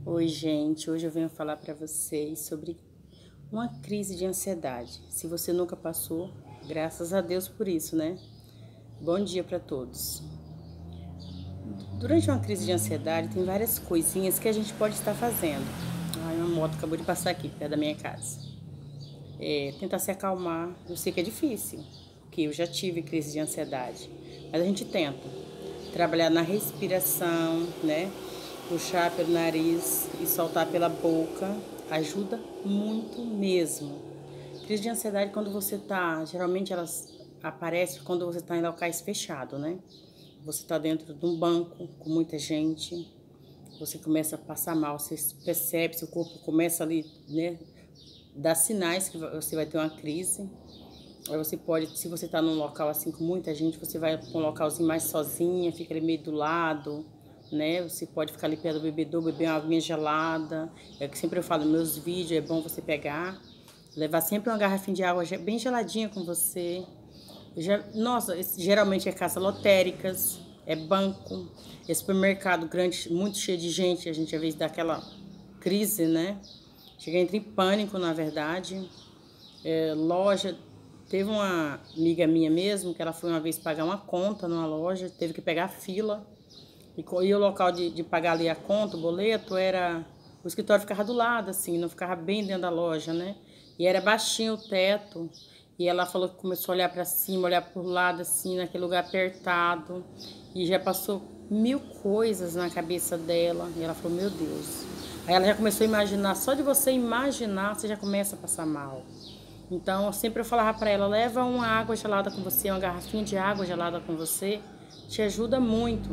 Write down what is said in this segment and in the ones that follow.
Oi, gente. Hoje eu venho falar para vocês sobre uma crise de ansiedade. Se você nunca passou, graças a Deus por isso, né? Bom dia para todos. Durante uma crise de ansiedade, tem várias coisinhas que a gente pode estar fazendo. Ai, uma moto acabou de passar aqui perto da minha casa. Tentar se acalmar. Eu sei que é difícil, porque eu já tive crise de ansiedade, mas a gente tenta trabalhar na respiração, né? Puxar pelo nariz e soltar pela boca ajuda muito mesmo. Crise de ansiedade quando você tá, geralmente elas aparecem quando você tá em locais fechados, né? Você tá dentro de um banco com muita gente, você começa a passar mal, você percebe, seu corpo começa ali, né? Dar sinais que você vai ter uma crise. Aí você pode, se você tá num local assim com muita gente, você vai pra um localzinho mais sozinha, fica ali meio do lado, né? Você pode ficar ali perto do bebedouro, beber uma aguinha gelada. É o que sempre eu falo nos meus vídeos, é bom você pegar, levar sempre uma garrafinha de água bem geladinha com você. Nossa, geralmente é caça lotéricas, é banco, é supermercado grande, muito cheio de gente, a gente às vezes dá aquela crise, né? Chega a entrar em pânico, na verdade. Loja, teve uma amiga minha mesmo, que ela foi uma vez pagar uma conta numa loja, teve que pegar fila. E o local de pagar ali a conta, o boleto, era... O escritório ficava do lado, assim, não ficava bem dentro da loja, né? E era baixinho o teto. E ela falou que começou a olhar para cima, olhar por lado, assim, naquele lugar apertado. E já passou mil coisas na cabeça dela. E ela falou, meu Deus. Aí ela já começou a imaginar, só de você imaginar, você já começa a passar mal. Então, sempre eu falava para ela, leva uma água gelada com você, uma garrafinha de água gelada com você, te ajuda muito.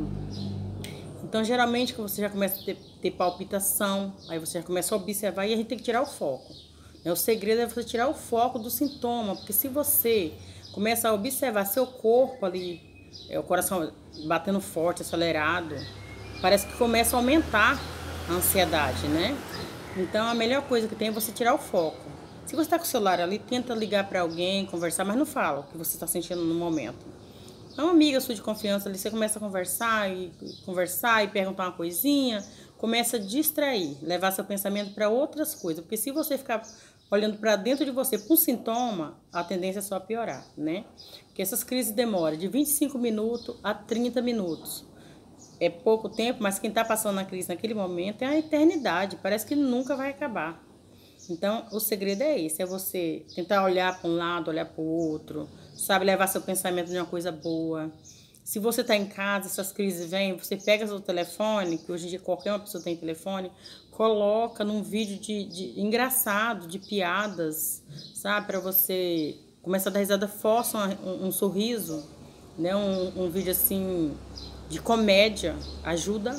Então, geralmente, que você já começa a ter palpitação, aí você já começa a observar e a gente tem que tirar o foco. O segredo é você tirar o foco do sintoma, porque se você começa a observar seu corpo ali, o coração batendo forte, acelerado, parece que começa a aumentar a ansiedade, né? Então, a melhor coisa que tem é você tirar o foco. Se você está com o celular ali, tenta ligar para alguém, conversar, mas não fala o que você está sentindo no momento. É uma amiga sua de confiança ali, você começa a conversar e perguntar uma coisinha, começa a distrair, levar seu pensamento para outras coisas. Porque se você ficar olhando para dentro de você para um sintoma, a tendência é só piorar, né? Porque essas crises demoram de 25 minutos a 30 minutos. É pouco tempo, mas quem está passando na crise naquele momento é a eternidade, parece que nunca vai acabar. Então, o segredo é esse, é você tentar olhar para um lado, olhar para o outro, sabe, levar seu pensamento de uma coisa boa. Se você está em casa, essas crises vêm, você pega seu telefone, que hoje em dia qualquer uma pessoa tem telefone, coloca num vídeo de engraçado, de piadas, sabe, para você começar a dar risada, força um sorriso, né, um vídeo assim de comédia, ajuda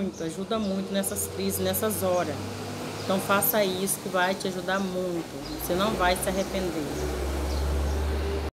muito nessas crises, nessas horas. Então faça isso que vai te ajudar muito. Você não vai se arrepender.